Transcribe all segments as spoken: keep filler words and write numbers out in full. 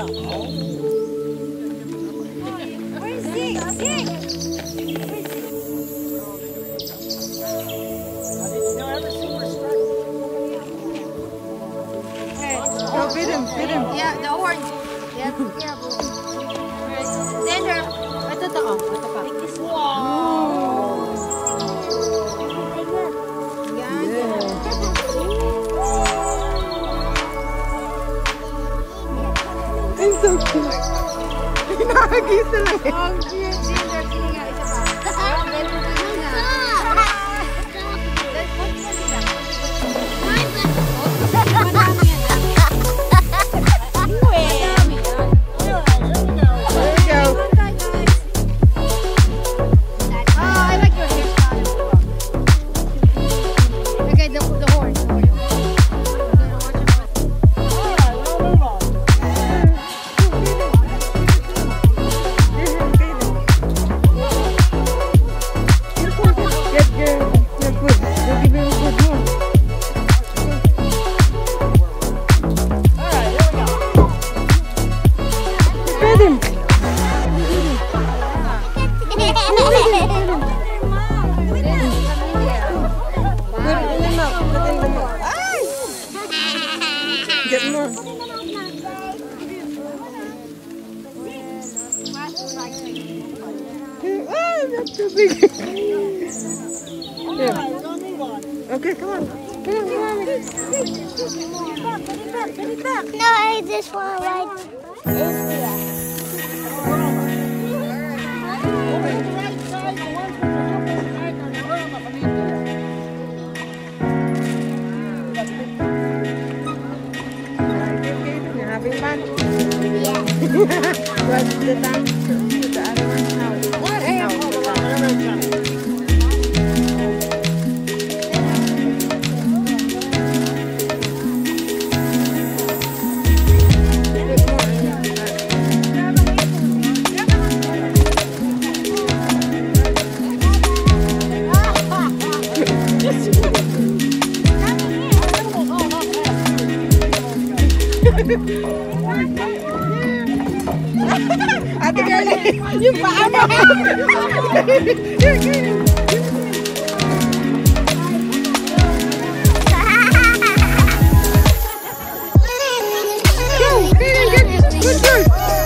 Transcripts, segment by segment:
Yeah. Where is he? Zeke! Go feed him, feed him. Yeah, the orange. Yeah, careful. Then her. Ito to, oh. Ito pa. Wow. Yan. I'm so cute. Nakakita lang eh. Oh, cute. Ginger, sige nga. Isa pa. Oh, meron din nga. Let's put it down. Madami yan. Get more. Ah, that's too big. Yeah. Okay, come on. Come on, come on. No, I just want to ride. Having fun? Yeah. What's the time? The other one's house. What? Hey, I'm all around. Ate Girlie, yung paa mo. Here, here. Go, get in, get in. Good girl.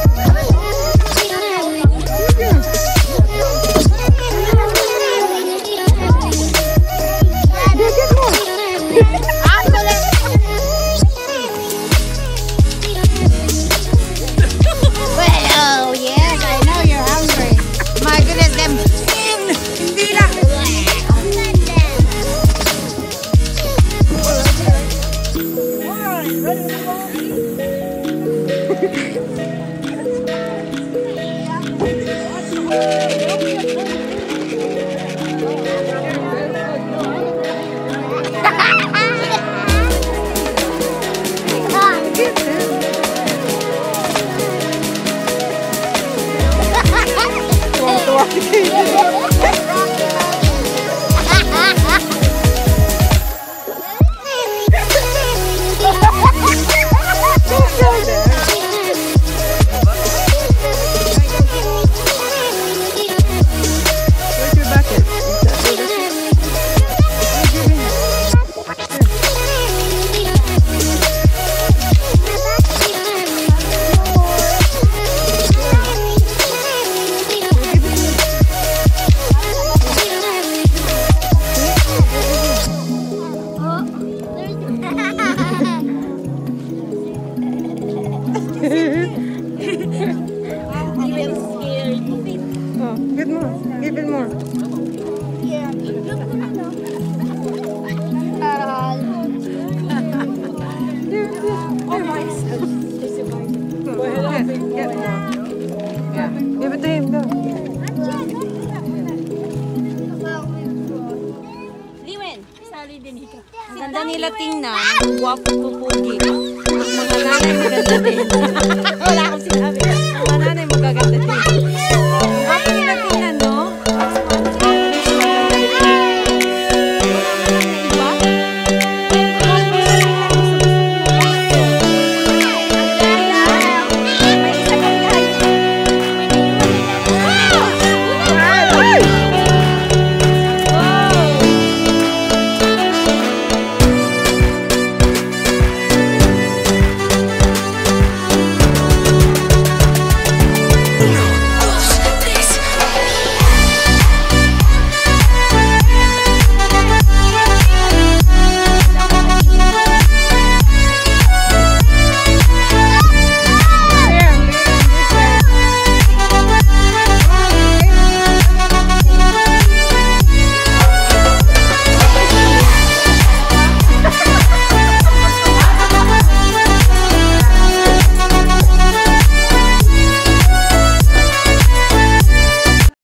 Ganda nila tingnan. Guwapo, pupugi. Ang mga nanay maganda din. Wala